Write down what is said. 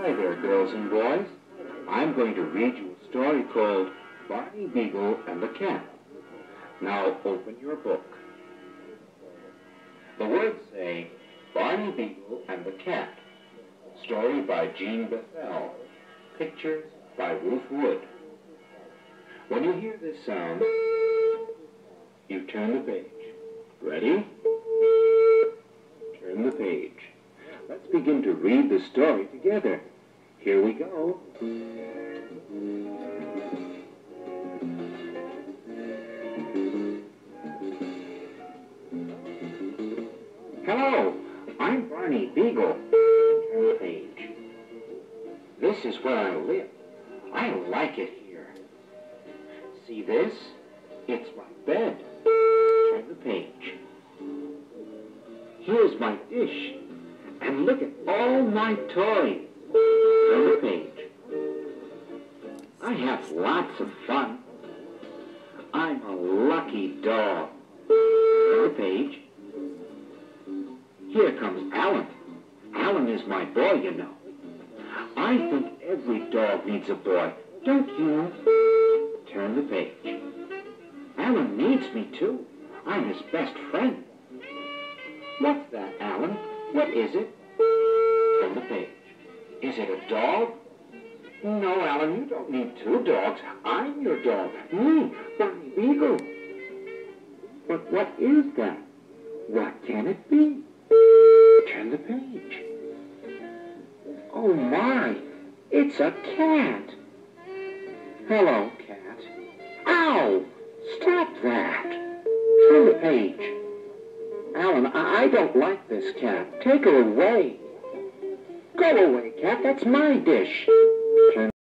Hi there, girls and boys. I'm going to read you a story called Barney Beagle and the Cat. Now open your book. The words say, Barney Beagle and the Cat. Story by Jean Bethel. Pictures by Ruth Wood. When you hear this sound, you turn the page. Ready? Turn the page. Let's begin to read the story together. Here we go. Hello, I'm Barney Beagle. Turn the page. This is where I live. I like it here. See this? It's my bed. Turn the page. Here's my dish. And look at all my toys. Turn the page. I have lots of fun. I'm a lucky dog. Turn the page. Here comes Alan. Alan is my boy, you know. I think every dog needs a boy, don't you? Turn the page. Alan needs me too. I'm his best friend. What's that, Alan? What is it? Turn the page. Is it a dog? No, Alan, you don't need two dogs. I'm your dog. Me, Barney Beagle. But what is that? What can it be? Turn the page. Oh my, it's a cat. Hello, cat. Ow! Stop that. Turn the page. Alan, I don't like this cat. Take her away. Go away, cat. That's my dish.